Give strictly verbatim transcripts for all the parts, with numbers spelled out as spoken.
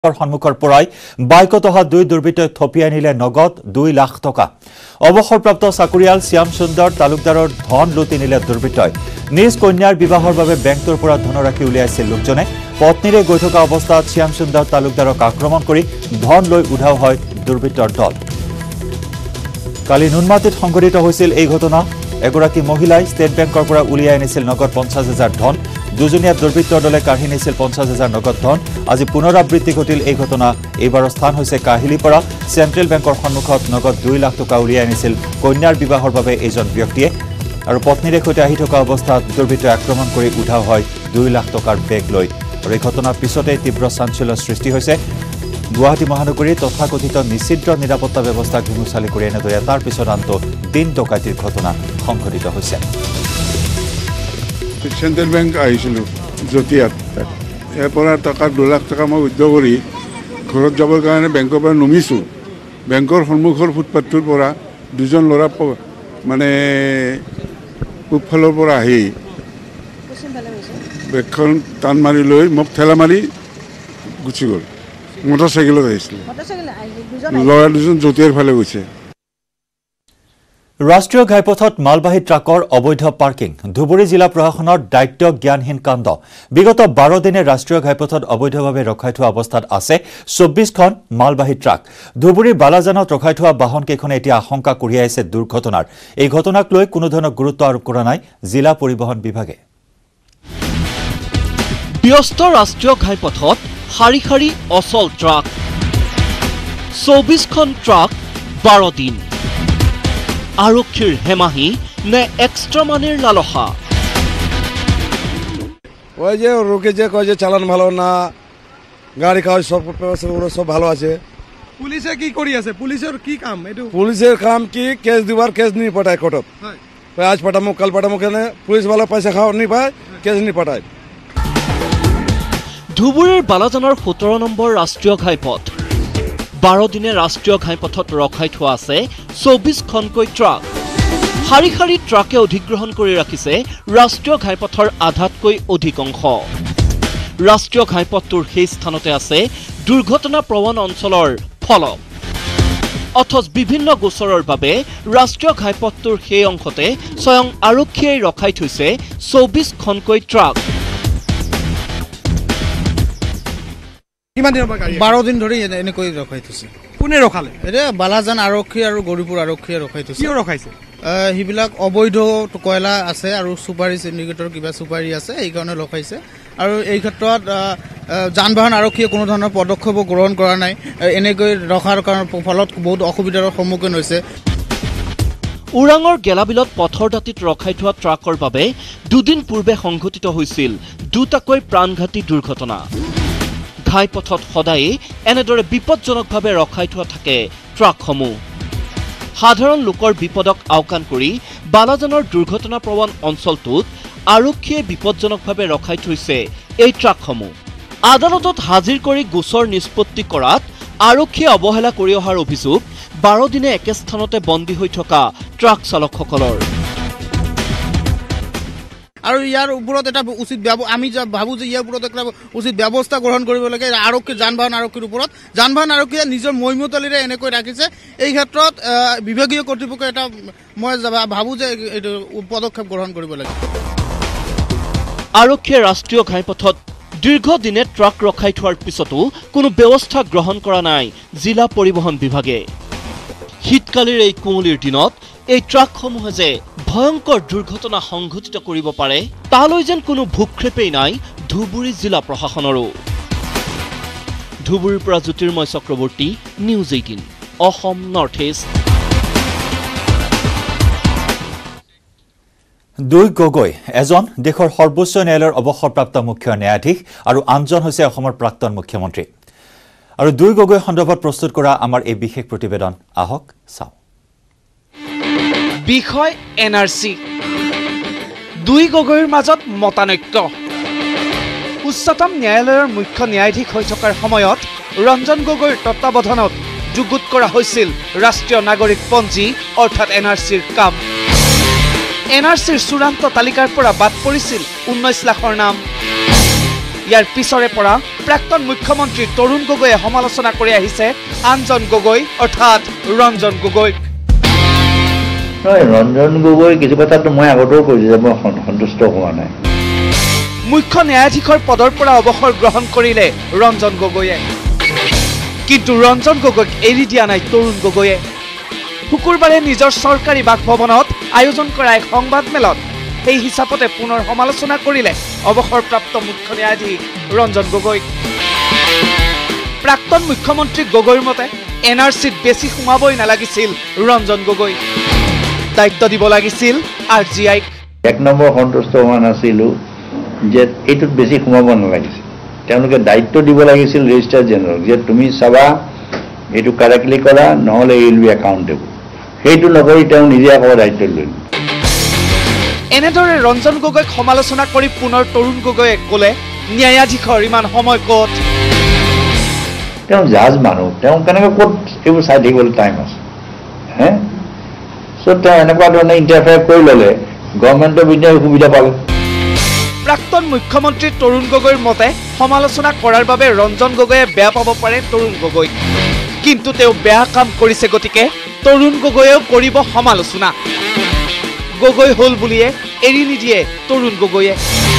সন্মুখৰ পৰাই বাইকত অহা দুই দুৰ্বৃত্তই থপিয়াই নিলে নগদ দুই লাখ টকা। অৱসৰপ্ৰাপ্ত চাকৰিয়াল শ্যাম সুন্দৰ তালুকদাৰৰ ধন লুটি নিলে দুৰ্বৃত্তই। নিজ কন্যাৰ বিবাহৰ বাবে বেংকৰ পৰা ধনৰাশি উলিয়াইছিল লোকজনে। পত্নীৰে গৈ থকা অৱস্থাত শ্যাম সুন্দৰ তালুকদাৰক আক্ৰমণ কৰি ধন লৈ উধাও হয় দুৰ্বৃত্তৰ দল। কালি নুনমাটিত সংঘটিত হৈছিল এই ঘটনা। এগৰাকী মহিলাই ষ্টেট বেংকৰ পৰা উলিয়াই আনিছিল নগদ পঞ্চাছ হাজাৰ ধন। দুজনীয়া দুৰ্বৃত্তৰ দলে কাঢ়ি নিছিল পঞ্চাছ হাজাৰ নগদ ধন। আজি পুনৰাবৃত্তি ঘটিল এই ঘটনা। এইবাৰৰ স্থান হৈছে কাহিলীপাৰা। চেণ্ট্ৰেল বেংকৰ সন্মুখত নগদ দুই লাখ টকা উলিয়াই আনিছিল কন্যাৰ বিবাহৰ বাবে এইজন ব্যক্তিয়ে। আৰু পত্নীৰে সৈতে আহি থকা অৱস্থাত দুৰ্বৃত্তই আক্ৰমণ কৰি উধাও হয় দুই লাখ টকাৰ বেগ লৈ। আৰু এই ঘটনাৰ পিছতে তীব্ৰ চাঞ্চল্যৰ সৃষ্টি হৈছে। গুৱাহাটী মহানগৰীৰ তথাকথিত নিষিদ্ধ নিৰাপত্তা ব্যৱস্থা ঘুমুচালি কৰি এনেদৰে তাৰ পিছত আনটো দিন ডকাইতিৰ ঘটনা সংঘটিত হৈছে। চেণ্ট্ৰেল বেংক আহিছিলোঁ জটিয়াত। ইয়াৰ পৰা টকা দুই লাখ টকা মই উদ্যোগ কৰি ঘৰত যাবৰ কাৰণে বেংকৰ পৰা নমিছোঁ। বেংকৰ সন্মুখৰ ফুটপাথটোৰ পৰা দুজন ল'ৰা মানে পূবফালৰ পৰা আহি বেগখন টান মাৰি লৈ মোক ঠেলা মাৰি গুচি গ'ল। মটৰ চাইকেলত আহিছিলে। ল'ৰা দুজন জটিয়াৰ ফালে গৈছে। ৰাষ্ট্ৰীয় ঘাইপথত মালবাহী ট্ৰাকৰ অবৈধ পাৰ্কিং। ধুবুৰী জিলা প্ৰশাসনৰ দায়িত্ব জ্ঞানহীন কাণ্ড। বিগত বাৰ দিনে ৰাষ্ট্ৰীয় ঘাইপথত অবৈধভাৱে ৰখাই থোৱা অৱস্থাত আছে চৌব্বিছখন মালবাহী ট্ৰাক। ধুবুৰীৰ বালাজানত ৰখাই থোৱা বাহনকেইখনে এতিয়া আশংকা কঢ়িয়াইছে দুৰ্ঘটনাৰ। এই ঘটনাক লৈ কোনো ধৰণৰ গুৰুত্ব আৰোপ কৰা নাই জিলা পৰিবহণ বিভাগে। ব্যস্ত ৰাষ্ট্ৰীয় ঘাইপথত শাৰী শাৰী অচল ট্ৰাক। চৌব্বিছখন ট্ৰাক বাৰ দিন। আৰক্ষীৰ হেমাহি নে এক্সট্রা মানির লালসা? ওই যে রোকে যে কয় যে চালান ভালো না, গাড়ি কাগজ সব সব ভালো আছে। পুলিশে কি করি আছে? পুলিশের কি কাম? এটু পুলিশের কাম কি কেস দিবার কেস নি পটায় কোর্টত। আজ পাঠামো কাল পাঠামো কেন পুলিশ वाला পয়সা খাওয়া নি পায় কেস নি পটায়। ধুবুৰীৰ বালাজানৰ সোতৰ নম্বৰ ৰাষ্ট্ৰীয় ঘাইপথ। বাৰ দিনে ৰাষ্ট্ৰীয় ঘাইপথত ৰখাই থোৱা আছে চৌব্বিছখনকৈ ট্ৰাক। শাৰী শাৰী ট্ৰাকে অধিগ্ৰহণ কৰি ৰাখিছে ৰাষ্ট্ৰীয় ঘাইপথৰ আধাতকৈ অধিক অংশ। ৰাষ্ট্ৰীয় ঘাইপথটোৰ সেই স্থানতে আছে দুৰ্ঘটনা প্ৰৱণ অঞ্চলৰ ফলক। অথচ বিভিন্ন গোচৰৰ বাবে ৰাষ্ট্ৰীয় ঘাইপথটোৰ সেই অংশতে স্বয়ং আৰক্ষীয়ে ৰখাই থৈছে চৌব্বিছখনকৈ ট্ৰাক। বাৰ দিন ধৰি এনেকৈ ৰখাই থৈছে। কোনে ৰখালে? এতিয়া বালাজান আৰক্ষী আৰু গৌৰীপুৰ আৰক্ষীয়ে ৰখাই থৈছে। কিয় ৰখাইছে? সেইবিলাক অবৈধ কয়লা আছে আৰু চুপাৰী চিণ্ডিকেটৰ কিবা চুপাৰী আছে, এইকাৰণে ৰখাইছে। আৰু এই ক্ষেত্ৰত যান বাহন আৰক্ষীয়ে কোনো ধৰণৰ পদক্ষেপো গ্ৰহণ কৰা নাই। এনেকৈ ৰখাৰ কাৰণ ফলত বহুত অসুবিধাৰ সন্মুখীন হৈছে। ওৰাঙৰ গেলাবিলত পথৰ দাঁতিত ৰখাই থোৱা ট্ৰাকৰ বাবে দুদিন পূৰ্বে সংঘটিত হৈছিল দুটাকৈ প্ৰাণঘাতী দুৰ্ঘটনা। ঘাইপথত সদায়ে এনেদৰে বিপদজনকভাৱে ৰখাই থোৱা থাকে ট্ৰাকসমূহ। সাধাৰণ লোকৰ বিপদক আওকাণ কৰি বালাজানৰ দুৰ্ঘটনাপ্ৰৱণ অঞ্চলটোত আৰক্ষীয়ে বিপদজনকভাৱে ৰখাই থৈছে এই ট্ৰাকসমূহ। আদালতত হাজিৰ কৰি গোচৰ নিষ্পত্তি কৰাত আৰক্ষীয়ে অৱহেলা কৰি অহাৰ অভিযোগ বাৰ দিনে একে স্থানতে বন্দী হৈ থকা ট্ৰাক চালকসকলৰ। আৰু ইয়াৰ ওপৰত এটা উচিত আমি ভাবো যে ইয়াৰ ওপৰত এটা উচিত ব্যৱস্থা গ্ৰহণ কৰিব লাগে আৰক্ষী যান বাহন আৰক্ষীৰ ওপৰত। যান বাহন আৰক্ষীয়ে নিজৰ মৈমতলিৰে এনেকৈ ৰাখিছে। এই ক্ষেত্ৰত বিভাগীয় কৰ্তৃপক্ষ এটা মই ভাবো যে এইটো পদক্ষেপ গ্ৰহণ কৰিব লাগে। আৰক্ষীয়ে ৰাষ্ট্ৰীয় ঘাইপথত দীৰ্ঘদিনে ট্ৰাক ৰখাই থোৱাৰ পিছতো কোনো ব্যৱস্থা গ্ৰহণ কৰা নাই জিলা পৰিবহণ বিভাগে। শীতকালিৰ এই কুঁৱলীৰ দিনত এই ট্ৰাকসমূহে যে ভয়ংকৰ দুৰ্ঘটনা সংঘটিত কৰিব পাৰে তালৈ যেন কোনো ভূক্ষেপেই নাই ধুবুৰী জিলা প্ৰশাসনৰো। ধুবুৰীৰ পৰা Jyotirmoy Chakraborty, news eighteen, Assam north east. দুই গগৈ, এজন দেশৰ সৰ্বোচ্চ ন্যায়ালয়ৰ অৱসৰপ্ৰাপ্ত মুখ্য ন্যায়াধীশ আৰু আনজন হৈছে অসমৰ প্ৰাক্তন মুখ্যমন্ত্ৰী। আৰু দুই গগৈ সন্দৰ্ভত প্ৰস্তুত কৰা আমাৰ এই বিশেষ প্ৰতিবেদন আহক চাওঁ। বিষয় এন আৰ চি। দুই গগৈৰ মাজত মতানৈক্য। উচ্চতম ন্যায়ালয়ৰ মুখ্য ন্যায়াধীশ হৈ থকাৰ সময়ত ৰঞ্জন গগৈৰ তত্বাৱধানত যুগুত কৰা হৈছিল ৰাষ্ট্ৰীয় নাগৰিকপঞ্জী অৰ্থাৎ এন আৰ চিৰ কাম। এন আৰ চিৰ চূড়ান্ত তালিকাৰ পৰা বাদ পৰিছিল ঊনৈছ লাখৰ নাম। ইয়াৰ পিছৰে পৰা প্ৰাক্তন মুখ্যমন্ত্ৰী তৰুণ গগৈয়ে সমালোচনা কৰি আহিছে আনজন গগৈ অৰ্থাৎ ৰঞ্জন গগৈক। নহয়, ৰঞ্জন গগৈ কিছু কথাটো মই আগতেও কৈছোঁ যে মই সন্তুষ্ট হোৱা নাই। মুখ্য ন্যায়াধীশৰ পদৰ পৰা অৱসৰ গ্ৰহণ কৰিলে ৰঞ্জন গগৈয়ে, কিন্তু ৰঞ্জন গগৈক এৰি দিয়া নাই তৰুণ গগৈয়ে। শুকুৰবাৰে নিজৰ চৰকাৰী বাসভৱনত আয়োজন কৰা এক সংবাদমেলত এই হিচাপতে পুনৰ সমালোচনা কৰিলে অৱসৰপ্ৰাপ্ত মুখ্য ন্যায়াধীশ ৰঞ্জন গগৈক। প্ৰাক্তন মুখ্যমন্ত্ৰী গগৈৰ মতে এন আৰ চিত বেছি সোমাবই নালাগিছিল ৰঞ্জন গগৈ, দায়িত্ব দিব লাগিছিল আৰ জি আইক। এক নম্বৰ সন্তুষ্ট হোৱা নাছিলোঁ যে এইটোত বেছি সোমাব নালাগিছিল, তেওঁলোকে দায়িত্ব দিব লাগিছিল ৰেজিষ্ট্ৰাৰ জেনেৰেলক যে তুমি চাবা এইটো কাৰেক্টলি কৰা, নহ'লে ইউল বি একাউণ্টেবল। সেইটো নকৰি তেওঁ নিজে আকৌ দায়িত্ব লৈ। এনেদৰে ৰঞ্জন গগৈক সমালোচনা কৰি পুনৰ তৰুণ গগৈয়ে ক'লে ন্যায়াধীশৰ ইমান সময় ক'ত। তেওঁ জাজ মানুহ, তেওঁ কেনেকৈ ক'ত এইবোৰ চাই থাকিবলৈ টাইম আছে হে? চ' তেওঁ এনেকুৱা ধৰণে ইণ্টাৰফেয়াৰ কৰি ল'লে গভৰ্ণমেণ্টৰ বিৰুদ্ধে সুবিধা পালে। প্ৰাক্তন মুখ্যমন্ত্ৰী তৰুণ গগৈৰ মতে সমালোচনা কৰাৰ বাবে ৰঞ্জন গগৈয়ে বেয়া পাব পাৰে তৰুণ গগৈক, কিন্তু তেওঁ বেয়া কাম কৰিছে গতিকে তৰুণ গগৈয়েও কৰিব সমালোচনা। গগৈ হ'ল বুলিয়ে এৰি নিদিয়ে তৰুণ গগৈয়ে।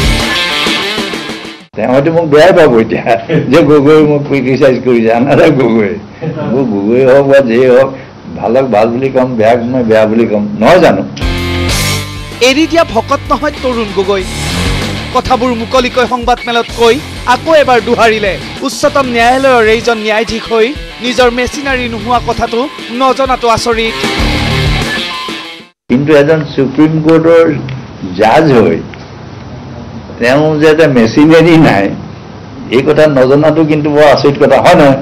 তেওঁতো মোক বেয়াই পাব এতিয়া যে গগৈ মোক ক্ৰিটিচাইজ কৰিছে, আনাৰা গগৈ মোক গগৈ হওক বা যিয়ে হওক, ভালক ভাল বুলি ক'ম, বেয়াক মই বেয়া বুলি ক'ম, নহয় জানো? এৰি দিয়া ভকত নহয় তৰুণ গগৈ। কথাবোৰ মুকলিকৈ সংবাদমেলত কৈ আকৌ এবাৰ দোহাৰিলে উচ্চতম ন্যায়ালয়ৰ এইজন ন্যায়াধীশ হৈ নিজৰ মেচিনাৰী নোহোৱা কথাটো নজনাটো আচৰিত। কিন্তু এজন সুপ্ৰিম কোৰ্টৰ জাজ হৈ তেওঁ যে এটা মেচিনাৰী নাই এই কথা নজনাটো কিন্তু বৰ আচৰিত কথা, হয় নহয়?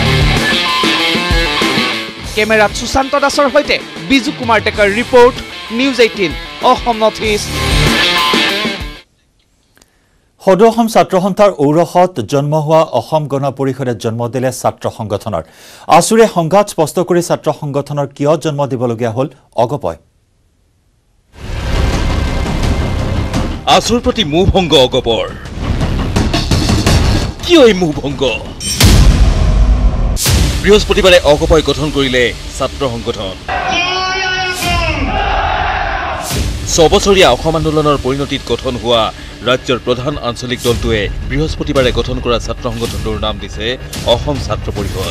কেমেৰাত সুশান্ত দাসৰ সৈতে Biju Kumar Tekar report, news eighteen Assam north east. সদৌ অসম ছাত্ৰ সন্থাৰ ঔৰসত জন্ম হোৱা অসম গণ পৰিষদে জন্ম দিলে ছাত্ৰ সংগঠনৰ। আছুৰে সংঘাত স্পষ্ট কৰি ছাত্ৰ সংগঠনৰ কিয় জন্ম দিবলগীয়া হ'ল অগপয়। আছুৰ প্ৰতি মোহভংগ অগপৰ, কিয় এই মোহভংগ? বৃহস্পতিবাৰে অগপয় গঠন কৰিলে ছাত্ৰ সংগঠন। ছবছৰীয়া অসম আন্দোলনৰ পৰিণতিত গঠন হোৱা ৰাজ্যৰ প্ৰধান আঞ্চলিক দলটোৱে বৃহস্পতিবাৰে গঠন কৰা ছাত্ৰ সংগঠনটোৰ নাম দিছে অসম ছাত্ৰ পৰিষদ।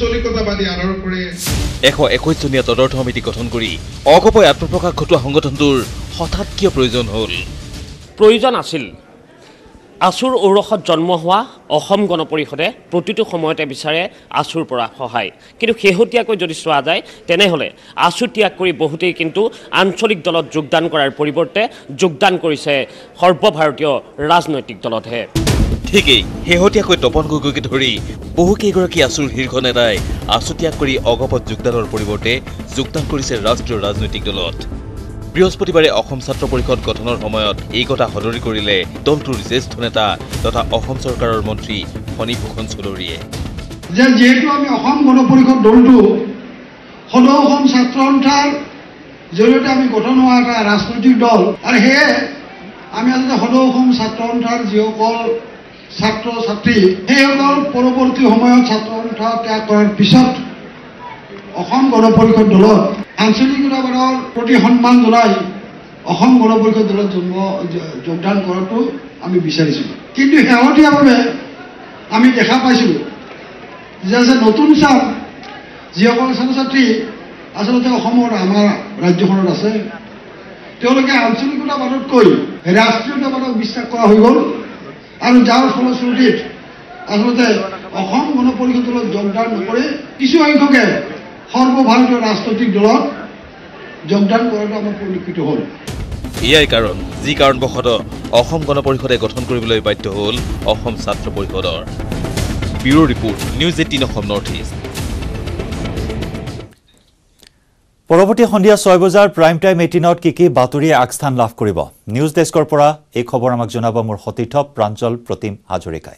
এশ একৈশ জনীয়া তদৰ্থ সমিতি গঠন কৰি অগপয় আত্মপ্ৰকাশ ঘটোৱা সংগঠনটোৰ হঠাৎ কিয় প্ৰয়োজন হ'ল? প্ৰয়োজন আছিল। আছুৰ ঔৰসত জন্ম হোৱা অসম গণ পৰিষদে প্ৰতিটো সময়তে বিচাৰে আছুৰ পৰা সহায়, কিন্তু শেহতীয়াকৈ যদি চোৱা যায় তেনেহ'লে আছু ত্যাগ কৰি বহুতেই কিন্তু আঞ্চলিক দলত যোগদান কৰাৰ পৰিৱৰ্তে যোগদান কৰিছে সৰ্বভাৰতীয় ৰাজনৈতিক দলতহে। ঠিকেই, শেহতীয়াকৈ তপন গগৈকে ধৰি বহুকেইগৰাকী আছুৰ শীৰ্ষ নেতাই আছু ত্যাগ কৰি অগপত যোগদানৰ পৰিৱৰ্তে যোগদান কৰিছে ৰাষ্ট্ৰীয় ৰাজনৈতিক দলত। বৃহস্পতিবাৰে অসম ছাত্ৰ পৰিষদ গঠনৰ সময়ত এই কথা সদৰি কৰিলে দলটোৰ জ্যেষ্ঠ নেতা তথা অসম চৰকাৰৰ মন্ত্ৰী ফণীভূষণ চৌধুৰীয়ে। যে যিহেতু আমি অসম গণ পৰিষদ দলটো সদৌ অসম ছাত্ৰ সন্থাৰ জৰিয়তে আমি গঠন হোৱা এটা ৰাজনৈতিক দল, আৰু সেয়ে আমি আচলতে সদৌ অসম ছাত্ৰ সন্থাৰ যিসকল ছাত্ৰ ছাত্ৰী সেইসকল পৰৱৰ্তী সময়ত ছাত্ৰ সন্থা ত্যাগ কৰাৰ পিছত অসম গণ পৰিষদ দলত আঞ্চলিকতাবাদৰ প্ৰতি সন্মান জনাই অসম গণ পৰিষদ দলত জন্ম যোগদান কৰাটো আমি বিচাৰিছিলোঁ। কিন্তু শেহতীয়াভাৱে আমি দেখা পাইছিলোঁ যে যে নতুন চাম যিসকল ছাত্ৰ ছাত্ৰী আচলতে অসমৰ আমাৰ ৰাজ্যখনত আছে, তেওঁলোকে আঞ্চলিকতাবাদতকৈ ৰাষ্ট্ৰীয়তাবাদক বিশ্বাস কৰা হৈ গ'ল, আৰু যাৰ ফলশ্ৰুতিত আচলতে অসম গণ পৰিষদ দলত যোগদান নকৰি কিছু সংখ্যকে সৰ্বভাৰতীয় ৰাজনৈতিক দলত যোগদান কৰাটো আমাৰ পৰিলক্ষিত হ'ল। এয়াই কাৰণ যি কাৰণবশতঃ অসম গণ পৰিষদে গঠন কৰিবলৈ বাধ্য হ'ল অসম ছাত্ৰ পৰিষদৰ। Bureau report, news eighteen Assam north east. পৰৱৰ্তী সন্ধিয়া ছয় বজাৰ প্ৰাইম টাইম এইটিনত কি কি বাতৰিয়ে আগস্থান লাভ কৰিব, নিউজ ডেস্কৰ পৰা এই খবৰ আমাক জনাব মোৰ সতীৰ্থ প্ৰাঞ্জল প্ৰতিম হাজৰিকাই।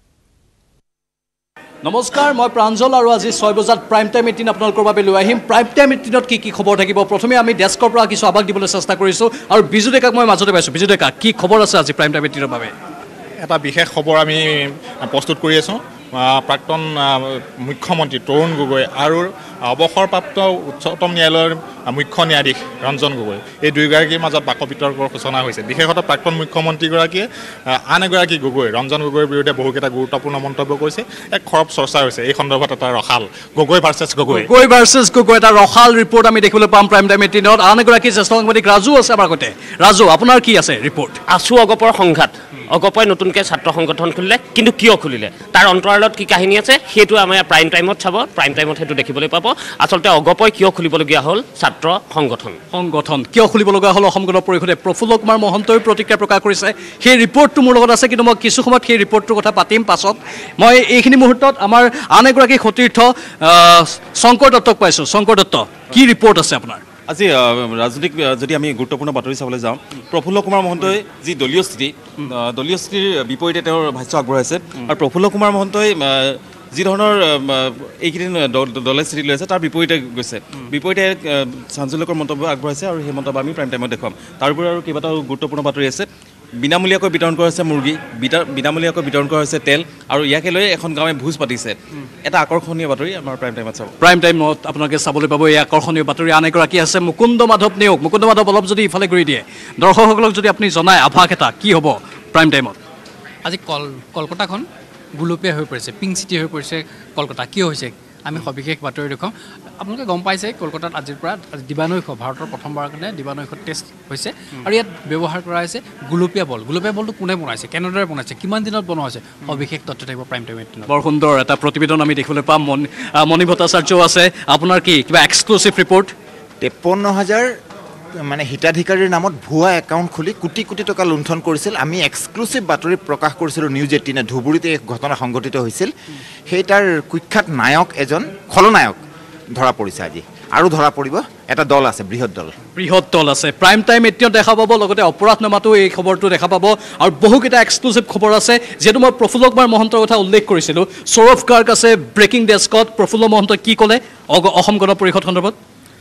নমস্কাৰ, মই প্ৰাঞ্জল আৰু আজি ছয় বজাত প্ৰাইম টাইম এইটিন আপোনালোকৰ বাবে লৈ আহিম। প্ৰাইম টাইম এইটিনত কি কি খবৰ থাকিব, প্ৰথমে আমি ডেস্কৰ পৰা কিছু আভাস দিবলৈ চেষ্টা কৰিছোঁ, আৰু বিজু ডেকাক মই মাজতে পাইছোঁ। বিজু ডেকা, কি খবৰ আছে আজি প্ৰাইম টাইম এইটিনৰ বাবে? এটা বিশেষ খবৰ আমি প্ৰস্তুত কৰি আছোঁ প্ৰাক্তন মুখ্যমন্ত্ৰী তৰুণ গগৈ আৰু অৱসৰপ্ৰাপ্ত উচ্চতম ন্যায়ালয়ৰ মুখ্য ন্যায়াধীশ ৰঞ্জন গগৈ এই দুয়োগৰাকীৰ মাজত বাক বিতৰ্কৰ সূচনা হৈছে বিশেষতঃ প্ৰাক্তন মুখ্যমন্ত্ৰীগৰাকীয়ে আন এগৰাকী গগৈ ৰঞ্জন গগৈৰ বিৰুদ্ধে বহুকেইটা গুৰুত্বপূৰ্ণ মন্তব্য কৰিছে এক খৰব চৰ্চা হৈছে এই সন্দৰ্ভত এটা ৰসাল গগৈ ভাৰ্চেছ গগৈ গগৈ ভাৰ্চেছ গগৈ এটা ৰসাল ৰিপৰ্ট আমি দেখিবলৈ পাম প্ৰাইম টাইম এইটিনত আন এগৰাকী জ্যেষ্ঠ সাংবাদিক ৰাজু আছে আমাৰ আগতে ৰাজু আপোনাৰ কি আছে ৰিপৰ্ট আছু অগপৰ সংঘাত অগপই নতুনকৈ ছাত্ৰ সংগঠন খুলিলে কিন্তু কিয় খুলিলে তাৰ অন্তৰালত কি কাহিনী আছে সেইটো আমাৰ প্ৰাইম টাইমত চাব প্ৰাইম টাইমত সেইটো দেখিবলৈ পাব আচলতে অগপই কিয় খুলিবলগীয়া হ'ল ছাত্ৰ সংগঠন সংগঠন কিয় খুলিবলগীয়া হ'ল অসম গণ পৰিষদে প্ৰফুল্ল কুমাৰ মহন্তই প্ৰতিক্ৰিয়া প্ৰকাশ কৰিছে সেই ৰিপৰ্টটো মোৰ লগত আছে কিন্তু মই কিছু সময়ত সেই ৰিপৰ্টটোৰ কথা পাতিম পাছত মই এইখিনি মুহূৰ্তত আমাৰ আন এগৰাকী সতীৰ্থ শংকৰ দত্তক পাইছোঁ শংকৰ দত্ত কি ৰিপৰ্ট আছে আপোনাৰ আজি ৰাজনৈতিক যদি আমি গুৰুত্বপূৰ্ণ বাতৰি চাবলৈ যাওঁ প্ৰফুল্ল কুমাৰ মহন্তই যি দলীয় স্থিতি দলীয় স্থিতিৰ বিপৰীতে তেওঁৰ ভাষ্য আগবঢ়াইছে আৰু প্ৰফুল্ল কুমাৰ মহন্তই যি ধৰণৰ এইকেইদিন দলে স্থিতি লৈ আছে তাৰ বিপৰীতে গৈছে বিপৰীতে চাঞ্চল্যকৰ মন্তব্য আগবঢ়াইছে আৰু সেই মন্তব্য আমি প্ৰাইম টাইমত দেখুৱাম তাৰোপৰি আৰু কেইবাটাও গুৰুত্বপূৰ্ণ বাতৰি আছে বিনামূলীয়াকৈ বিতৰণ কৰা হৈছে মুৰ্গী বিনামূলীয়াকৈ বিতৰণ কৰা হৈছে তেল আৰু ইয়াকে লৈ এখন গাঁৱে ভোজ পাতিছে এটা আকৰ্ষণীয় বাতৰি আমাৰ প্ৰাইম টাইমত চাব প্ৰাইম টাইমত আপোনালোকে চাবলৈ পাব এই আকৰ্ষণীয় বাতৰি আন এগৰাকী আছে মুকুন্দ মাধৱ নেওগ মুকুন্দ মাধৱ অলপ যদি ইফালে ঘূৰি দিয়ে দৰ্শকসকলক যদি আপুনি জনায় আভাস এটা কি হ'ব প্ৰাইম টাইমত আজি কল কলকাতাখন গোলপীয়া হৈ পৰিছে পিংক চিটি হৈ পৰিছে কলকাতা কিয় হৈছে আমি সবিশেষ বাতৰি দেখুৱাম আপোনালোকে গম পাইছে কলকাতাত আজিৰ পৰা দিবানৈশ ভাৰতৰ প্ৰথমবাৰৰ কাৰণে দিবানৈশ টেষ্ট হৈছে আৰু ইয়াত ব্যৱহাৰ কৰা হৈছে গোলপীয়া বল গোলপীয়া বলটো কোনে বনাইছে কেনেদৰে বনাইছে কিমান দিনত বনোৱা হৈছে সবিশেষ তথ্য থাকিব প্ৰাইম টাইম এইটিনত বৰ সুন্দৰ এটা প্ৰতিবেদন আমি দেখিবলৈ পাম মণি ভট্টাচাৰ্য আছে আপোনাৰ কি কিবা এক্সক্লুচিভ ৰিপৰ্ট তেপন্ন হাজাৰ মানে হিতাধিকাৰীৰ নামত ভুৱা একাউণ্ট খুলি কোটি কোটি টকা লুণ্ঠন কৰিছিল আমি এক্সক্লুচিভ বাতৰি প্ৰকাশ কৰিছিলোঁ নিউজ এইটিনে ধুবুৰীতে এই ঘটনা সংঘটিত হৈছিল সেই তাৰ কুখ্যাত নায়ক এজন খলনায়ক ধৰা পৰিছে আজি আৰু ধৰা পৰিব এটা দল আছে বৃহৎ দল বৃহৎ দল আছে প্ৰাইম টাইম এতিয়াও দেখা পাব লগতে অপৰাধনামাতো এই খবৰটো দেখা পাব আৰু বহুকেইটা এক্সক্লুচিভ খবৰ আছে যিহেতু মই প্ৰফুল্ল কুমাৰ মহন্তৰ কথা উল্লেখ কৰিছিলোঁ সৌৰভ গাৰ্গ আছে ব্ৰেকিং ডেস্কত প্ৰফুল্ল মহন্তই কি ক'লে অসম গণ পৰিষদ সন্দৰ্ভত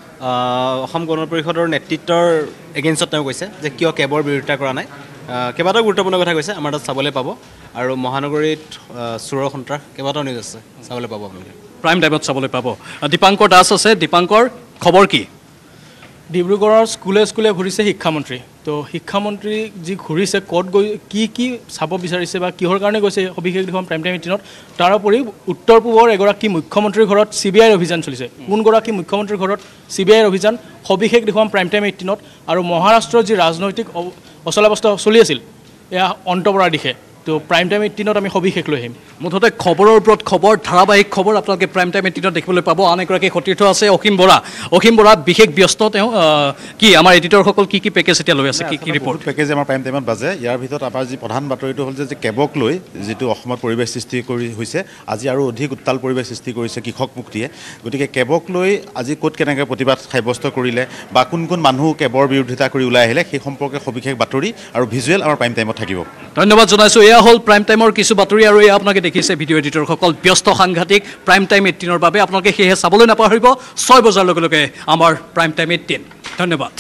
অসম গণ পৰিষদৰ নেতৃত্বৰ এগেইনষ্টত তেওঁ কৈছে যে কিয় কেবৰ বিৰোধিতা কৰা নাই কেইবাটাও গুৰুত্বপূৰ্ণ কথা কৈছে আমাৰ তাত চাবলৈ পাব আৰু মহানগৰীত চোৰৰ সন্ত্ৰাস কেইবাটাও নিউজ আছে চাবলৈ পাব আপোনালোকে প্ৰাইম টাইমত চাবলৈ পাব দীপাংকৰ দাস আছে দীপাংকৰ খবৰ কি ডিব্ৰুগড়ৰ স্কুলে স্কুলে ঘূৰিছে শিক্ষামন্ত্ৰী তো শিক্ষামন্ত্ৰী যি ঘূৰিছে ক'ত গৈ কি কি চাব বিচাৰিছে বা কিহৰ কাৰণে গৈছে সবিশেষ দেখুৱাম প্ৰাইম টাইম এইটিনত তাৰোপৰি উত্তৰ পূবৰ এগৰাকী মুখ্যমন্ত্ৰীৰ ঘৰত চি বি আইৰ অভিযান চলিছে কোনগৰাকী মুখ্যমন্ত্ৰীৰ ঘৰত চি বি আইৰ অভিযান সবিশেষ দেখুৱাম প্ৰাইম টাইম এইটিনত আৰু মহাৰাষ্ট্ৰৰ যি ৰাজনৈতিক অচলাবস্থা চলি আছিল এয়া অন্ত পৰাৰ দিশে তো প্ৰাইম টাইম এইটিনত আমি সবিশেষ লৈ আহিম মুঠতে খবৰৰ ওপৰত খবৰ ধাৰাবাহিক খবৰ আপোনালোকে প্ৰাইম টাইম এইটিনত দেখিবলৈ পাব আন এগৰাকী সতীৰ্থ আছে অসীম বৰা অসীম বৰা বিশেষ ব্যস্ত তেওঁ কি আমাৰ এডিটৰসকল কি কি পেকেজ এতিয়া লৈ আছে কি কি ৰিপৰ্ট পেকেজ আমাৰ প্ৰাইম টাইমত বাজে ইয়াৰ ভিতৰত আমাৰ যি প্ৰধান বাতৰিটো হ'ল যে কেবক লৈ যিটো অসমত পৰিৱেশ সৃষ্টি কৰি হৈছে আজি আৰু অধিক উত্তাল পৰিৱেশ সৃষ্টি কৰিছে কৃষক মুক্তিয়ে গতিকে কেবক লৈ আজি ক'ত কেনেকৈ প্ৰতিবাদ সাব্যস্ত কৰিলে বা কোন কোন মানুহ কেবৰ বিৰোধিতা কৰি ওলাই আহিলে সেই সম্পৰ্কে সবিশেষ বাতৰি আৰু ভিজুৱেল আমাৰ প্ৰাইম টাইমত থাকিব ধন্যবাদ জনাইছোঁ এয়া হ'ল প্ৰাইম টাইমৰ কিছু বাতৰি আৰু এয়া আপোনালোকে দেখিছে ভিডিঅ' এডিটৰসকল ব্যস্ত সাংঘাতিক প্ৰাইম টাইম এইটিনৰ বাবে আপোনালোকে সেয়েহে চাবলৈ নাপাহৰিব ছয় বজাৰ লগে লগে আমাৰ প্ৰাইম টাইম এইটিন ধন্যবাদ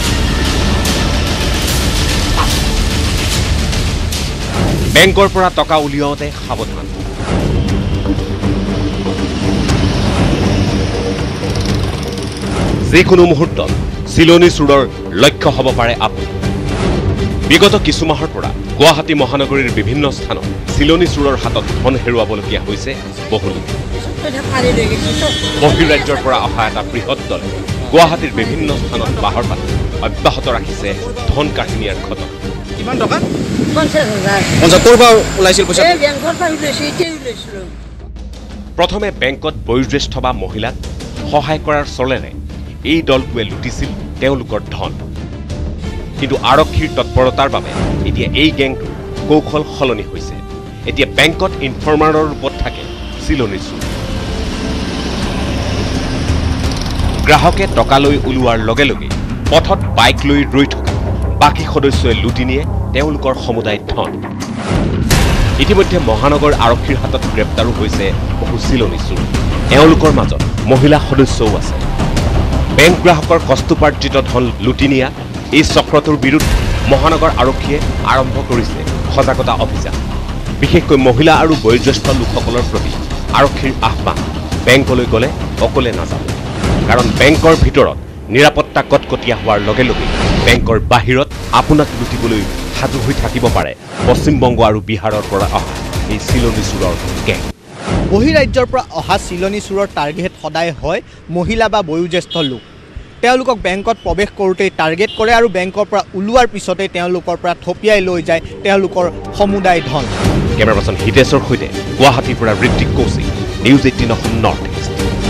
বেংকৰ পৰা টকা উলিয়াওঁতে সাৱধান যিকোনো মুহূৰ্তত চিলনী চোৰৰ লক্ষ্য হ'ব পাৰে আপুনি বিগত কিছু মাহৰ পৰা গুৱাহাটী মহানগৰীৰ বিভিন্ন স্থানত চিলনী চোৰৰ হাতত ধন হেৰুৱাবলগীয়া হৈছে বহুলোক বহিৰাজ্যৰ পৰা অহা এটা বৃহৎ দলে গুৱাহাটীৰ বিভিন্ন স্থানত বাহৰ পাত অব্যাহত ৰাখিছে ধন কাহিনীয়াৰ ঘটনা কিমান টকা পঞ্চাছ হাজাৰ পঞ্চাছৰ পৰা ওলাইছিল পইচা বেংকৰ পৰা ওলাইছিল এতিয়া ওলাইছিল প্ৰথমে বেংকত বয়োজ্যেষ্ঠ বা মহিলাক সহায় কৰাৰ চলেৰে এই দলটোৱে লুটিছিল তেওঁলোকৰ ধন কিন্তু আৰক্ষীৰ তৎপৰতাৰ বাবে এতিয়া এই গেংটোৰ কৌশল সলনি হৈছে এতিয়া বেংকত ইনফৰ্মাৰৰ ৰূপত থাকে চিলনী চোৰ গ্ৰাহকে টকা লৈ ওলোৱাৰ লগে লগে পথত বাইক লৈ ৰৈ থকা বাকী সদস্যই লুটি নিয়ে তেওঁলোকৰ সমুদায় ধন ইতিমধ্যে মহানগৰ আৰক্ষীৰ হাতত গ্ৰেপ্তাৰো হৈছে বহু চিলনী চোৰ এওঁলোকৰ মাজত মহিলা সদস্যও আছে বেংক গ্ৰাহকৰ কষ্টোপাৰ্জিত ধন লুটি নিয়া এই চক্ৰটোৰ বিৰুদ্ধে মহানগৰ আৰক্ষীয়ে আৰম্ভ কৰিছে সজাগতা অভিযান বিশেষকৈ মহিলা আৰু বয়োজ্যেষ্ঠ লোকসকলৰ প্ৰতি আৰক্ষীৰ আহ্বান বেংকলৈ গ'লে অকলে নাযাব কাৰণ বেংকৰ ভিতৰত নিৰাপত্তা কটকটীয়া হোৱাৰ লগে লগে বেংকৰ বাহিৰত আপোনাক লুটিবলৈ সাজু হৈ থাকিব পাৰে পশ্চিমবংগ আৰু বিহাৰৰ পৰা অহা এই চিলনী চোৰৰ গেং বহিৰাজ্যৰ পৰা অহা চিলনী চোৰৰ টাৰ্গেট সদায় হয় মহিলা বা বয়োজ্যেষ্ঠ লোক তেওঁলোকক বেংকত প্ৰৱেশ কৰোঁতেই টাৰ্গেট কৰে আৰু বেংকৰ পৰা ওলোৱাৰ পিছতেই তেওঁলোকৰ পৰা থপিয়াই লৈ যায় তেওঁলোকৰ সমুদায় ধন কেমেৰা পাৰ্চন হিতেশৰ সৈতে গুৱাহাটীৰ পৰা Ritwik Kaushik news eighteen Assam north east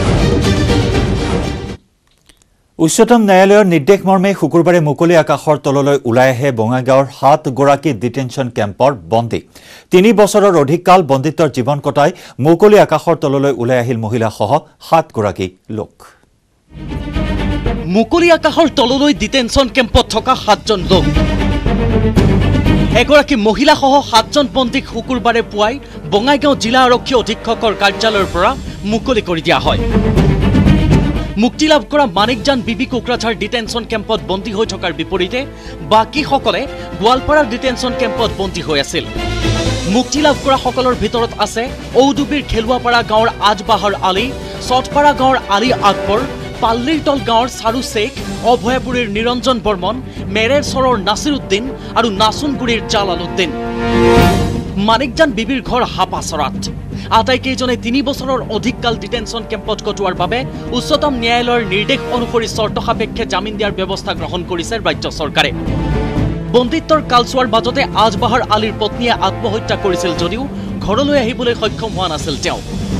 উচ্চতম ন্যায়ালয়ৰ নিৰ্দেশ মৰ্মে শুকুৰবাৰে মুকলি আকাশৰ তললৈ ওলাই আহে বঙাইগাঁৱৰ সাতগৰাকী ডিটেনশ্যন কেম্পৰ বন্দী তিনি বছৰৰ অধিক কাল বন্দীত্বৰ জীৱন কটাই মুকলি আকাশৰ তললৈ ওলাই আহিল মহিলাসহ সাতগৰাকী লোক মুকলি আকাশৰ তললৈ ডিটেনশ্যন কেম্পত থকা সাতজন লোক এগৰাকী মহিলাসহ সাতজন বন্দীক শুকুৰবাৰে পুৱাই বঙাইগাঁও জিলা আৰক্ষী অধীক্ষকৰ কাৰ্যালয়ৰ পৰা মুকলি কৰি দিয়া হয় মুক্তি লাভ কৰা মানিকজান বিবি কোকৰাঝাৰ ডিটেনশ্যন কেম্পত বন্দী হৈ থকাৰ বিপৰীতে বাকীসকলে গোৱালপাৰা ডিটেনশ্যন কেম্পত বন্দী হৈ আছিল মুক্তি লাভ কৰা সকলৰ ভিতৰত আছে ঔডুবিৰ খেলুৱাপাৰা গাঁৱৰ আজবাহৰ আলী চটপাৰা গাঁৱৰ আলী আকবৰ পাল্লিৰতল গাঁৱৰ চাৰু শেখ অভয়াপুৰীৰ নিৰঞ্জন বৰ্মন মেৰেৰচৰৰ নাছিৰ উদ্দিন আৰু নাচুনগুৰিৰ জালাল উদ্দিন মানিকজান বিবিৰ ঘৰ হাপাচৰাত আটাইকেইজনে তিনি বছৰৰ অধিক কাল ডিটেনশ্যন কেম্পত কটোৱাৰ বাবে উচ্চতম ন্যায়ালয়ৰ নিৰ্দেশ অনুসৰি চৰ্ত সাপেক্ষে জামিন দিয়াৰ ব্যৱস্থা গ্ৰহণ কৰিছে ৰাজ্য চৰকাৰে বন্দীত্বৰ কালচোৱাৰ মাজতে আজবাহৰ আলীৰ পত্নীয়ে আত্মহত্যা কৰিছিল যদিও ঘৰলৈ আহিবলৈ সক্ষম হোৱা নাছিল তেওঁ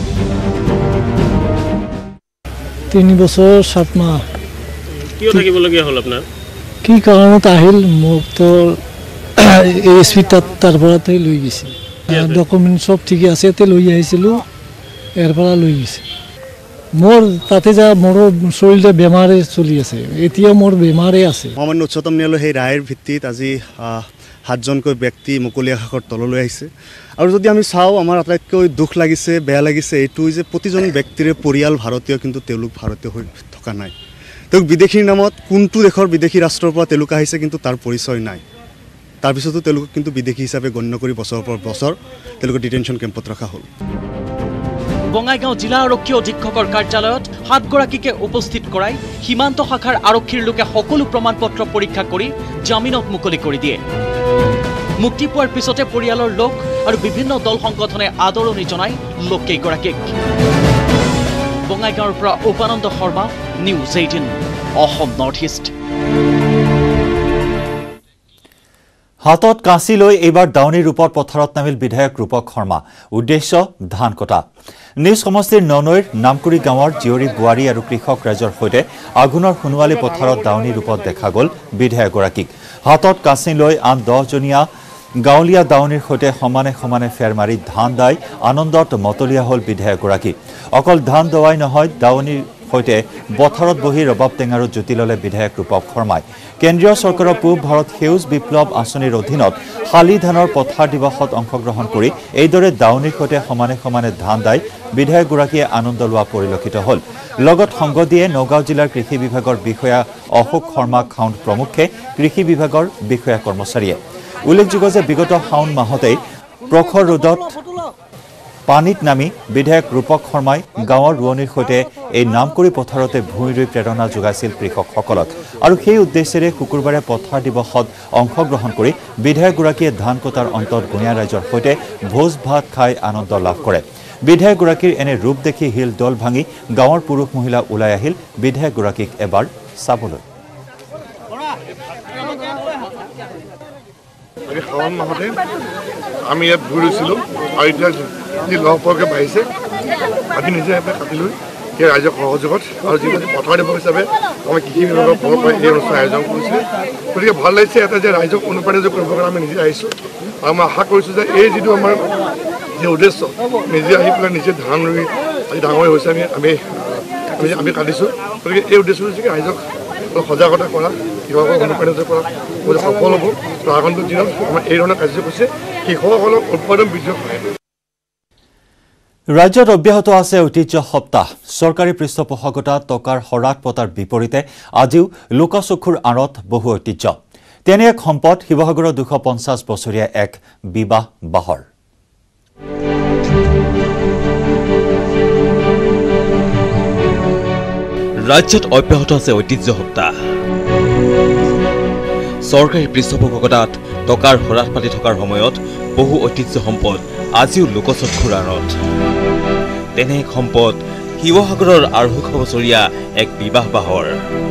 তিনি বছৰ সাত মাহ কিয় থাকিবলগীয়া হ'ল আপোনাৰ কি কাৰণত আহিল মোক তো এছ পি তাত তাৰ পৰাতেই লৈ গৈছিল ডকুমেণ্ট চব ঠিকে আছে ইয়াতে লৈ আহিছিলোঁ ইয়াৰ পৰা লৈ গৈছে মোৰ তাতে যা মোৰো শৰীৰতে বেমাৰে চলি আছে এতিয়া মোৰ বেমাৰে আছে মহামান্য উচ্চতম ন্যায়ালয় সেই ৰায়ৰ ভিত্তিত আজি সাতজনকৈ ব্যক্তি মুকলি আকাশৰ তললৈ আহিছে আৰু যদি আমি চাওঁ আমাৰ আটাইতকৈ দুখ লাগিছে বেয়া লাগিছে এইটো যে প্ৰতিজন ব্যক্তিৰে পৰিয়াল ভাৰতীয় কিন্তু তেওঁলোক ভাৰতীয় হৈ থকা নাই তেওঁলোক বিদেশীৰ নামত কোনটো দেশৰ বিদেশী ৰাষ্ট্ৰৰ পৰা তেওঁলোক আহিছে কিন্তু তাৰ পৰিচয় নাই তাৰপিছতো তেওঁলোকক কিন্তু বিদেশী হিচাপে গণ্য কৰি বছৰৰ পৰ বছৰ তেওঁলোকক ডিটেনশ্যন কেম্পত ৰখা হ'ল বঙাইগাঁও জিলা আৰক্ষী অধীক্ষকৰ কাৰ্যালয়ত সাতগৰাকীকে উপস্থিত কৰাই সীমান্ত শাখাৰ আৰক্ষীৰ লোকে সকলো প্ৰমাণ পত্ৰ পৰীক্ষা কৰি জামিনত মুকলি কৰি দিয়ে মুক্তি পোৱাৰ পিছতে পৰিয়ালৰ লোক আৰু বিভিন্ন দল সংগঠনে আদৰণি জনাই লোককেইগৰাকীক বঙাইগাঁৱৰ পৰা Upananda Sharma news eighteen Assam north east হাতত কাঁচি লৈ এইবাৰ দাউনী ৰূপত পথাৰত নামিল বিধায়ক ৰূপক শৰ্মা উদ্দেশ্য ধান কটা নিজ সমষ্টিৰ ননৈৰ নামকুৰি গাঁৱৰ জীয়ৰী বোৱাৰী আৰু কৃষক ৰাইজৰ সৈতে আঘোণৰ সোণোৱালী পথাৰত দাউনী ৰূপত দেখা গ'ল বিধায়কগৰাকীক হাতত কাঁচি লৈ আন দহজনীয়া গাঁৱলীয়া দাউনীৰ সৈতে সমানে সমানে ফেৰ মাৰি ধান দাই আনন্দত মতলীয়া হ'ল বিধায়কগৰাকী অকল ধান দৱাই নহয় দাউনীৰ সৈতে পথাৰত বহি ৰবাব টেঙাৰো জুতি ল'লে বিধায়ক ৰূপক শৰ্মাই কেন্দ্ৰীয় চৰকাৰৰ পূব ভাৰত সেউজ বিপ্লৱ আঁচনিৰ অধীনত শালি ধানৰ পথাৰ দিৱসত অংশগ্ৰহণ কৰি এইদৰে দাউনীৰ সৈতে সমানে সমানে ধান দাই বিধায়কগৰাকীয়ে আনন্দ লোৱা পৰিলক্ষিত হ'ল লগত সংগ দিয়ে নগাঁও জিলাৰ কৃষি বিভাগৰ বিষয়া অশোক শৰ্মা খাউণ্ড প্ৰমুখ্যে কৃষি বিভাগৰ বিষয়া কৰ্মচাৰীয়ে উল্লেখযোগ্য যে বিগত শাওণ মাহতেই প্ৰখৰ ৰ'দত পানীত নামি বিধায়ক ৰূপক শৰ্মাই গাঁৱৰ ৰোৱনীৰ সৈতে এই নামকুৰি পথাৰতে ভূঁই ৰুই প্ৰেৰণা যোগাইছিল কৃষকসকলক আৰু সেই উদ্দেশ্যেৰে শুকুৰবাৰে পথাৰ দিৱসত অংশগ্ৰহণ কৰি বিধায়কগৰাকীয়ে ধান কটাৰ অন্তত গুণীয়া ৰাইজৰ সৈতে ভোজ ভাত খাই আনন্দ লাভ কৰে বিধায়কগৰাকীৰ এনে ৰূপ দেখি হিল দল ভাঙি গাঁৱৰ পুৰুষ মহিলা ওলাই আহিল বিধায়কগৰাকীক এবাৰ চাবলৈ শাওণ মাহতে আমি ইয়াত ভূঁই ৰুইছিলোঁ আৰু এতিয়া যি লহপহকৈ বাঢ়িছে আমি নিজে কাটি লৈ সেই ৰাইজৰ সহযোগত আৰু যিটো পথাৰ দিৱস হিচাপে আমি কৃষি বিভাগৰ ফালৰ পৰা এই অনুষ্ঠান আয়োজন কৰিছোঁ গতিকে ভাল লাগিছে এটা যে ৰাইজক অনুপ্ৰাণিত কৰিবৰ কাৰণে আমি নিজে আহিছোঁ আৰু মই আশা কৰিছোঁ যে এই যিটো আমাৰ যি উদ্দেশ্য নিজে আহি পেলাই নিজে ধান ৰুই আজি ডাঙৰ হৈছে আমি আমি আমি আমি কাটিছোঁ গতিকে এই উদ্দেশ্য হৈছে কি ৰাইজক সজাগতা কৰা কৃষকক অনুপ্ৰাণিত কৰা সফল হ'ব আৰু আগন্তুক দিনত আমাৰ এই ধৰণৰ কাৰ্যসূচী কৃষকসকলক উৎপাদন বৃদ্ধি কৰে ৰাজ্যত অব্যাহত আছে ঐতিহ্য সপ্তাহ চৰকাৰী পৃষ্ঠপোষকতা টকাৰ হৰাত পতাৰ বিপৰীতে আজিও লোকচক্ষুৰ আঁৰত বহু ঐতিহ্য তেনে এক সম্পদ শিৱসাগৰৰ দুশ পঞ্চাছ বছৰীয়া এক বিবাহ বাহৰ ৰাজ্যত অব্যাহত আছে ঐতিহ্য হত্যা চৰকাৰী পৃষ্ঠপোষকতাত টকাৰ হ্ৰাস পাতি থকাৰ সময়ত বহু ঐতিহ্য সম্পদ আজিও লোকচক্ষুৰ আঁৰত তেনে এক সম্পদ শিৱসাগৰৰ আঢ়ৈশ বছৰীয়া এক বিবাহ বাহৰ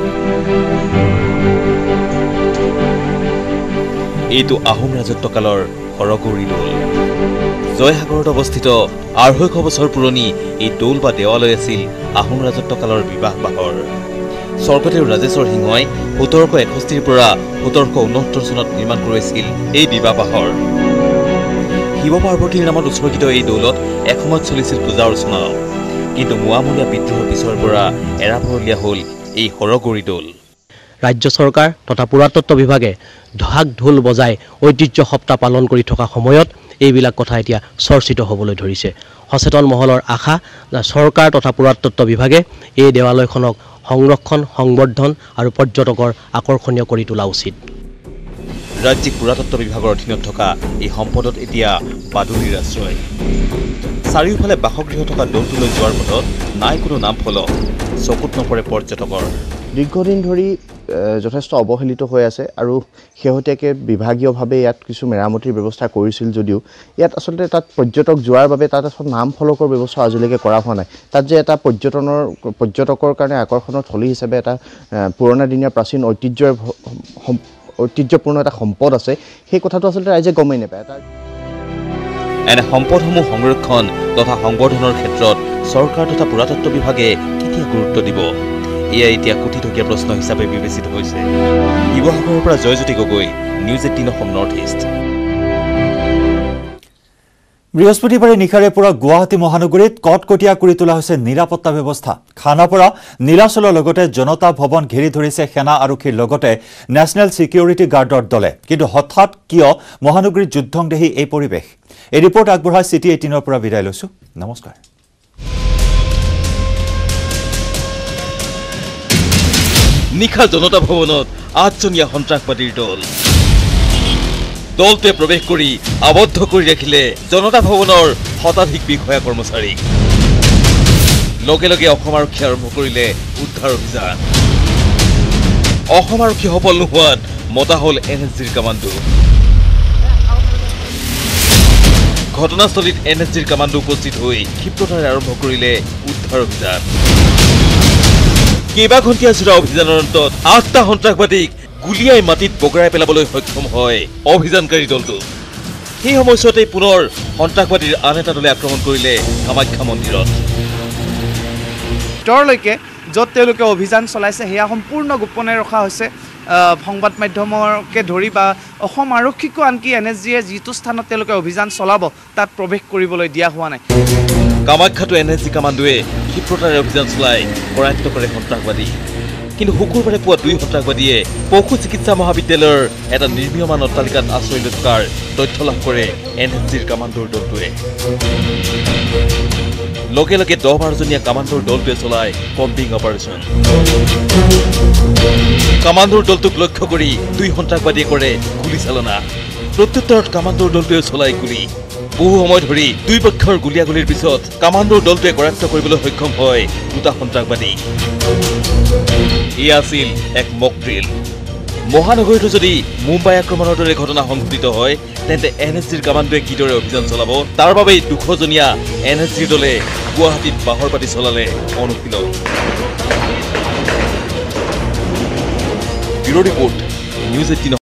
এইটো আহোম ৰাজত্বকালৰ হৰগৌৰী দৌল জয়সাগৰত অৱস্থিত আঢ়ৈশ বছৰ পুৰণি এই দৌল বা দেৱালয় আছিল আহোম ৰাজত্বকালৰ বিবাহ বাহৰ স্বৰ্গদেউ ৰাজেশ্বৰ সিংহই সোতৰশ এষষ্ঠিৰ পৰা সোতৰশ ঊনসত্তৰ চনত নিৰ্মাণ কৰিছিল এই বিবাহ বাহৰ শিৱ পাৰ্বতীৰ নামত উৎসৰ্গিত এই দৌলত এসময়ত চলিছিল পূজা অৰ্চনা কিন্তু মোৱামলীয়া বিদ্ৰোহৰ পিছৰ পৰা এৰাপৰলীয়া হ'ল এই হৰগৌৰী দৌল ৰাজ্য চৰকাৰ তথা পুৰাতত্ব বিভাগে ঢাক ঢোল বজাই ঐতিহ্য সপ্তাহ পালন কৰি থকা সময়ত এইবিলাক কথা এতিয়া চৰ্চিত হ'বলৈ ধৰিছে সচেতন মহলৰ আশা চৰকাৰ তথা পুৰাতত্ব বিভাগে এই দেৱালয়খনক সংৰক্ষণ সংবৰ্ধন আৰু পৰ্যটকৰ আকৰ্ষণীয় কৰি তোলা উচিত ৰাজ্যিক পুৰাতত্ব বিভাগৰ অধীনত থকা এই সম্পদত এতিয়া বাদুলিৰ আশ্ৰয় চাৰিওফালে বাসগৃহ থকা দৌলটোলৈ যোৱাৰ পথত নাই কোনো নাম ফলক চকুত নপৰে পৰ্যটকৰ দীৰ্ঘদিন ধৰি যথেষ্ট অৱহেলিত হৈ আছে আৰু শেহতীয়াকৈ বিভাগীয়ভাৱে ইয়াত কিছু মেৰামতিৰ ব্যৱস্থা কৰিছিল যদিও ইয়াত আচলতে তাত পৰ্যটক যোৱাৰ বাবে তাত আচলতে নাম ফলকৰ ব্যৱস্থা আজিলৈকে কৰা হোৱা নাই তাত যে এটা পৰ্যটনৰ পৰ্যটকৰ কাৰণে আকৰ্ষণৰ থলী হিচাপে এটা পুৰণা দিনীয়া প্ৰাচীন ঐতিহ্যৰ ঐতিহ্যপূৰ্ণ এটা সম্পদ আছে সেই কথাটো আচলতে ৰাইজে গমেই নাপায় এটা এনে সম্পদসমূহ সংৰক্ষণ তথা সংবৰ্ধনৰ ক্ষেত্ৰত চৰকাৰ তথা পুৰাতত্ব বিভাগে কেতিয়া গুৰুত্ব দিব এয়া এতিয়া কোটিটকীয়া প্ৰশ্ন হিচাপে বিবেচিত হৈছে শিৱসাগৰৰ পৰা Joyjyoti Gogoi news eighteen Assam north east বৃহস্পতিবাৰে নিশাৰে পৰা গুৱাহাটী মহানগৰীত কটকটীয়া কৰি তোলা হৈছে নিৰাপত্তা ব্যৱস্থা খানাপাৰা নীলাচলৰ লগতে জনতা ভৱন ঘেৰি ধৰিছে সেনা আৰক্ষীৰ লগতে নেশ্যনেল ছিকিউৰিটি গাৰ্ডৰ দলে কিন্তু হঠাৎ কিয় মহানগৰীত যুদ্ধংদেহী এই পৰিৱেশ এই ৰিপৰ্ট আগবঢ়াই চিটি এইটিনৰ পৰা বিদায় লৈছো নমস্কাৰ নিশা জনতা ভৱনত আঠজনীয়া সন্ত্ৰাসবাদীৰ দল দলটোৱে প্ৰৱেশ কৰি আবদ্ধ কৰি ৰাখিলে জনতা ভৱনৰ শতাধিক বিষয়া কৰ্মচাৰীক লগে লগে অসম আৰক্ষী আৰম্ভ কৰিলে উদ্ধাৰ অভিযান অসম আৰক্ষী সফল নোহোৱাত মতা হ'ল এন এছ জিৰ কামাণ্ডো ঘটনাস্থলীত এন এছ জিৰ কামাণ্ডো উপস্থিত হৈ ক্ষিপ্ৰতাৰে আৰম্ভ কৰিলে উদ্ধাৰ অভিযান কেইবা ঘণ্টীয়া জোৰা অভিযানৰ অন্তত আঠটা সন্ত্ৰাসবাদীক গুলিয়াই মাটিত বগৰাই পেলাবলৈ সক্ষম হয় অভিযানকাৰী দলটো সেই সময়ছোৱাতে পুনৰ সন্ত্ৰাসবাদীৰ আন এটা দলে আক্ৰমণ কৰিলে কামাখ্যা মন্দিৰত ভিতৰলৈকে য'ত তেওঁলোকে অভিযান চলাইছে সেয়া সম্পূৰ্ণ গোপনে ৰখা হৈছে সংবাদ মাধ্যমকে ধৰি বা অসম আৰক্ষীকো আনকি এন এছ জিয়ে যিটো স্থানত তেওঁলোকে অভিযান চলাব তাত প্ৰৱেশ কৰিবলৈ দিয়া হোৱা নাই কামাখ্যাটো এন এছ জি কামাণ্ডোৱে ক্ষিপ্ৰতাৰে অভিযান চলাই কৰায়ত্ব কৰে সন্ত্ৰাসবাদী কিন্তু শুকুৰবাৰে পুৱা দুই সন্ত্ৰাসবাদীয়ে পশু চিকিৎসা মহাবিদ্যালয়ৰ এটা নিৰ্মীয়মান অট্টালিকাত আশ্ৰয় লৈ থকাৰ তথ্য লাভ কৰে এন এছ জিৰ কামাণ্ডোৰ দলটোৱে লগে লগে দহ বাৰজনীয়া কামাণ্ডোৰ দলটোৱে চলাই কম্বিং অপাৰেশ্যন কামাণ্ডোৰ দলটোক লক্ষ্য কৰি দুই সন্ত্ৰাসবাদীয়ে কৰে গুলীচালনা প্ৰত্যুত্তৰত কামাণ্ডোৰ দলটোৱে চলাই গুলী বহু সময় ধৰি দুই পক্ষৰ গুলীয়াগুলীৰ পিছত কামাণ্ডোৰ দলটোৱে কৰায়ত্ব কৰিবলৈ সক্ষম হয় দুটা সন্ত্ৰাসবাদী এয়া আছিল এক মক ড্ৰিল মহানগৰীতো যদি মুম্বাই আক্ৰমণৰ দৰে ঘটনা সংঘটিত হয় তেন্তে এন এছ জিৰ কামাণ্ডোৱে কিদৰে অভিযান চলাব তাৰ বাবেই দুশজনীয়া এন এছ জিৰ দলে গুৱাহাটীত বাহৰ পাতি চলালে অনুশীলন ব্যুৰ ৰিপৰ্ট নিউজ এইটিন